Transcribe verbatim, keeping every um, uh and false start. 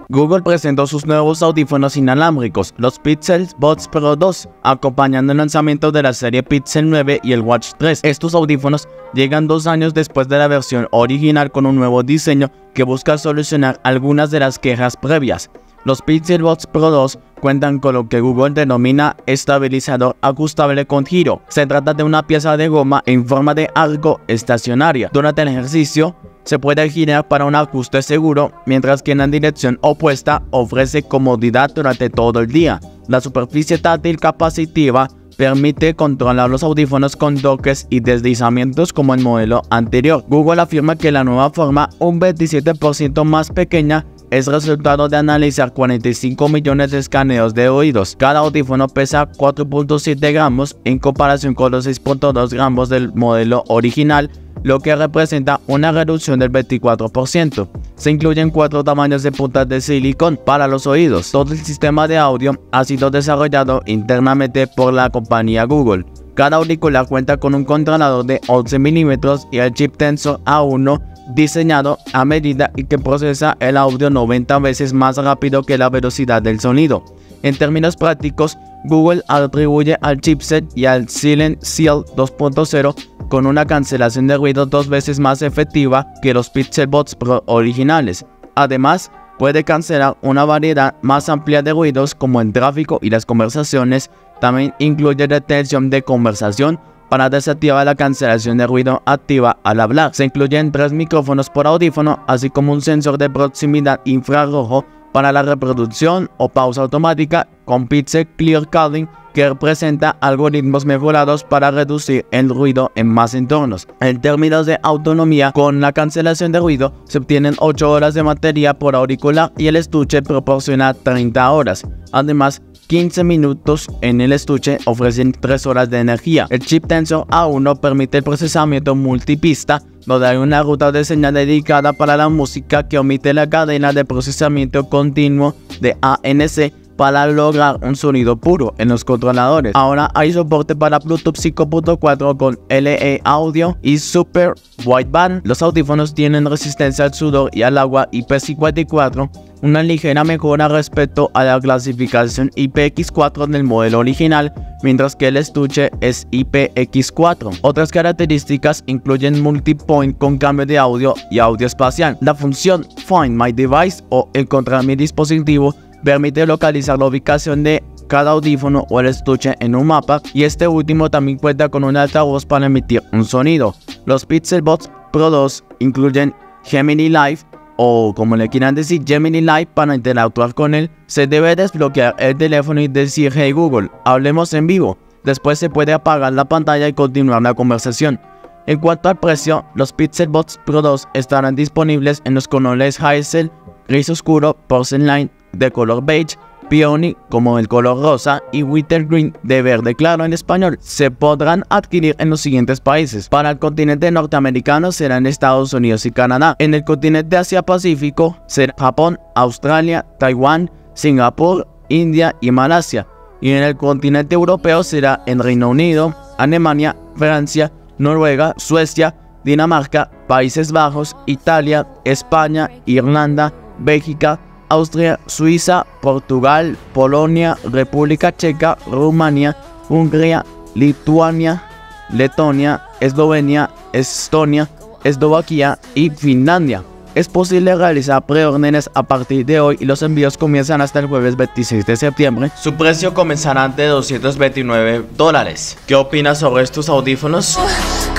Google presentó sus nuevos audífonos inalámbricos, los Pixel Buds Pro dos, acompañando el lanzamiento de la serie Pixel nueve y el Watch tres. Estos audífonos llegan dos años después de la versión original con un nuevo diseño que busca solucionar algunas de las quejas previas. Los Pixel Buds Pro dos cuentan con lo que Google denomina estabilizador ajustable con giro. Se trata de una pieza de goma en forma de arco estacionaria. Durante el ejercicio se puede girar para un ajuste seguro, mientras que en la dirección opuesta ofrece comodidad durante todo el día. La superficie táctil capacitiva permite controlar los audífonos con toques y deslizamientos como el modelo anterior. Google afirma que la nueva forma, un veintisiete por ciento más pequeña, es resultado de analizar cuarenta y cinco millones de escaneos de oídos. Cada audífono pesa cuatro punto siete gramos en comparación con los seis punto dos gramos del modelo original, lo que representa una reducción del veinticuatro por ciento. Se incluyen cuatro tamaños de puntas de silicón para los oídos. Todo el sistema de audio ha sido desarrollado internamente por la compañía Google. Cada auricular cuenta con un controlador de once milímetros y el chip Tensor A uno diseñado a medida y que procesa el audio noventa veces más rápido que la velocidad del sonido. En términos prácticos, Google atribuye al chipset y al Silent Seal dos punto cero con una cancelación de ruido dos veces más efectiva que los Pixel Buds Pro originales. Además, puede cancelar una variedad más amplia de ruidos como el tráfico y las conversaciones. También incluye detención de conversación para desactivar la cancelación de ruido activa al hablar. Se incluyen tres micrófonos por audífono, así como un sensor de proximidad infrarrojo para la reproducción o pausa automática con Pixel Clear Calling, que representa algoritmos mejorados para reducir el ruido en más entornos. En términos de autonomía, con la cancelación de ruido se obtienen ocho horas de batería por auricular y el estuche proporciona treinta horas. Además, quince minutos en el estuche ofrecen tres horas de energía. El chip Tensor A uno permite el procesamiento multipista, donde hay una ruta de señal dedicada para la música que omite la cadena de procesamiento continuo de A N C para lograr un sonido puro en los controladores. Ahora hay soporte para Bluetooth cinco punto cuatro con L E Audio y Super Wideband. Los audífonos tienen resistencia al sudor y al agua I P cincuenta y cuatro, una ligera mejora respecto a la clasificación I P X cuatro del modelo original, mientras que el estuche es I P X cuatro. Otras características incluyen multipoint con cambio de audio y audio espacial. La función Find My Device o Encontrar mi dispositivo permite localizar la ubicación de cada audífono o el estuche en un mapa, y este último también cuenta con un altavoz para emitir un sonido. Los Pixel Buds Pro dos incluyen Gemini Live, o como le quieran decir, Gemini Live. Para interactuar con él se debe desbloquear el teléfono y decir "Hey Google, hablemos en vivo". Después se puede apagar la pantalla y continuar la conversación. En cuanto al precio, los Pixel Buds Pro dos estarán disponibles en los colores Hazel, gris oscuro, Porcelain de color beige, Peony como el color rosa y Wintergreen de verde claro en español. Se podrán adquirir en los siguientes países. Para el continente norteamericano será en Estados Unidos y Canadá. En el continente Asia-Pacífico será Japón, Australia, Taiwán, Singapur, India y Malasia. Y en el continente europeo será en Reino Unido, Alemania, Francia, Noruega, Suecia, Dinamarca, Países Bajos, Italia, España, Irlanda, Bélgica, Austria, Suiza, Portugal, Polonia, República Checa, Rumania, Hungría, Lituania, Letonia, Eslovenia, Estonia, Eslovaquia y Finlandia. Es posible realizar preórdenes a partir de hoy y los envíos comienzan hasta el jueves veintiséis de septiembre. Su precio comenzará de doscientos veintinueve dólares. ¿Qué opinas sobre estos audífonos?